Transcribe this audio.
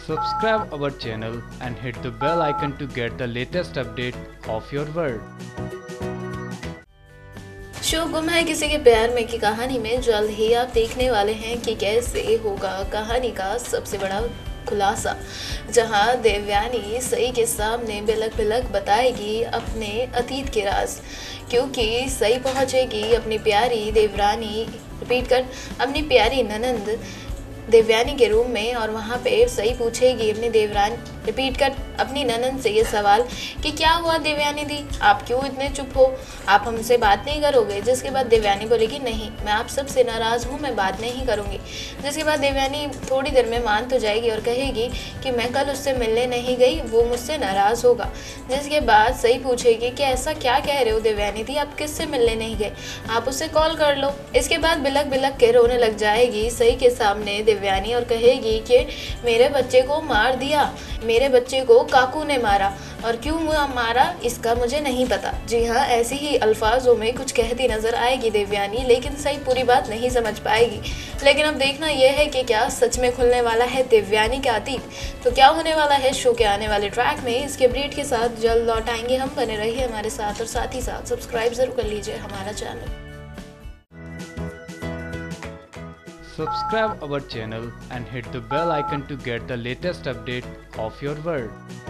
Subscribe our channel and hit the bell icon to get the latest update of your world. Show गुम है किसी के प्यार में की कहानी में जल्द ही आप देखने वाले हैं कि कैसे होगा कहानी का सबसे बड़ा खुलासा, जहां देवयानी सई के सामने बिलक बिलक बताएगी अपने अतीत के राज, क्योंकि सई पहुंचेगी अपनी प्यारी देवरानी रिपीट कर अपनी प्यारी ननंद देवयानी के रूम में, और वहाँ पे सई पूछेगी अपनी देवरानी रिपीट कर अपनी ननंद से ये सवाल कि क्या हुआ देवयानी दी, आप क्यों इतने चुप हो, आप हमसे बात नहीं करोगे। जिसके बाद देवयानी बोलेगी नहीं, मैं आप सबसे नाराज़ हूँ, मैं बात नहीं करूँगी। जिसके बाद देवयानी थोड़ी देर में मान तो जाएगी और कहेगी कि मैं कल उससे मिलने नहीं गई, वो मुझसे नाराज़ होगा। जिसके बाद सई पूछेगी कि ऐसा क्या कह रहे हो देवयानी दी, आप किससे मिलने नहीं गए, आप उससे कॉल कर लो। इसके बाद बिलक बिलक के रोने लग जाएगी सई के सामने देवयानी और कहेगी कि मेरे बच्चे को मार दिया, मेरे बच्चे को काकू ने मारा, और क्यों मारा इसका मुझे नहीं पता। जी हाँ, ऐसे ही अल्फाजों में कुछ कहती नजर आएगी देवयानी, लेकिन सही पूरी बात नहीं समझ पाएगी। लेकिन अब देखना यह है कि क्या सच में खुलने वाला है देवयानी का अतीत, तो क्या होने वाला है शो के आने वाले ट्रैक में। इसके अपडेट के साथ जल्द लौट आएंगे हम, बने रहिए हमारे साथ और साथ ही साथ सब्सक्राइब जरूर कर लीजिए हमारा channel. Subscribe our channel and hit the bell icon to get the latest update of your world.